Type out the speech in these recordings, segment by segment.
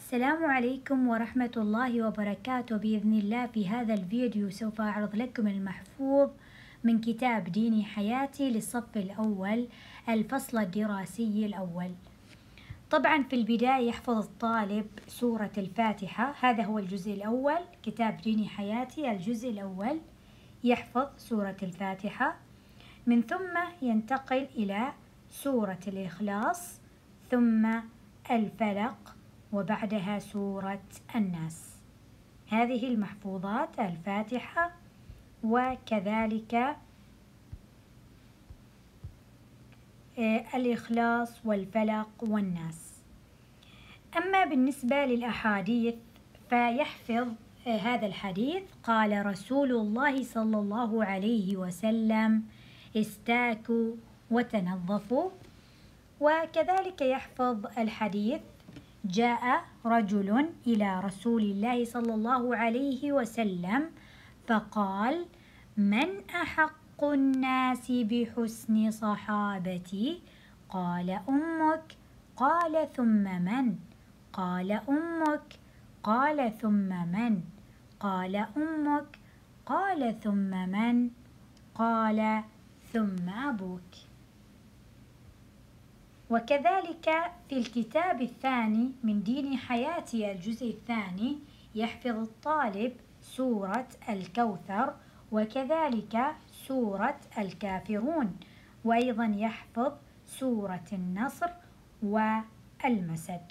السلام عليكم ورحمة الله وبركاته. بإذن الله في هذا الفيديو سوف أعرض لكم المحفوظ من كتاب ديني حياتي للصف الأول الفصل الدراسي الأول. طبعا في البداية يحفظ الطالب سورة الفاتحة، هذا هو الجزء الأول، كتاب ديني حياتي الجزء الأول يحفظ سورة الفاتحة، من ثم ينتقل إلى سورة الإخلاص ثم الفلق وبعدها سورة الناس. هذه المحفوظات الفاتحة وكذلك الإخلاص والفلق والناس. أما بالنسبة للأحاديث فيحفظ هذا الحديث: قال رسول الله صلى الله عليه وسلم: استاكوا وتنظفوا. وكذلك يحفظ الحديث: جاء رجل إلى رسول الله صلى الله عليه وسلم فقال: من أحق الناس بحسن صحابتي؟ قال: أمك. قال: ثم من؟ قال: أمك. قال: ثم من؟ قال: أمك. قال: ثم من؟ قال: ثم أبوك. وكذلك في الكتاب الثاني من دين حياتي الجزء الثاني يحفظ الطالب سورة الكوثر وكذلك سورة الكافرون، وأيضا يحفظ سورة النصر والمسد.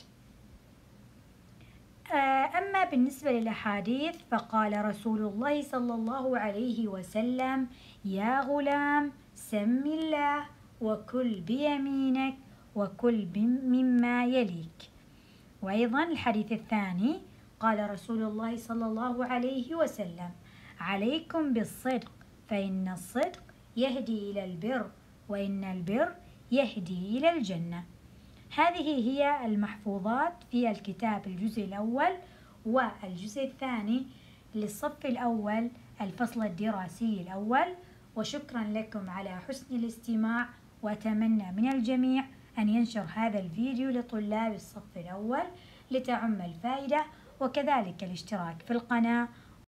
أما بالنسبة للأحاديث فقال رسول الله صلى الله عليه وسلم: يا غلام سم الله وكل بيمينك وكل مما يليك. وأيضا الحديث الثاني قال رسول الله صلى الله عليه وسلم: عليكم بالصدق فإن الصدق يهدي إلى البر وإن البر يهدي إلى الجنة. هذه هي المحفوظات في الكتاب الجزء الأول والجزء الثاني للصف الأول الفصل الدراسي الأول. وشكرا لكم على حسن الاستماع، وأتمنى من الجميع أن ينشر هذا الفيديو لطلاب الصف الأول لتعم الفائدة، وكذلك الاشتراك في القناة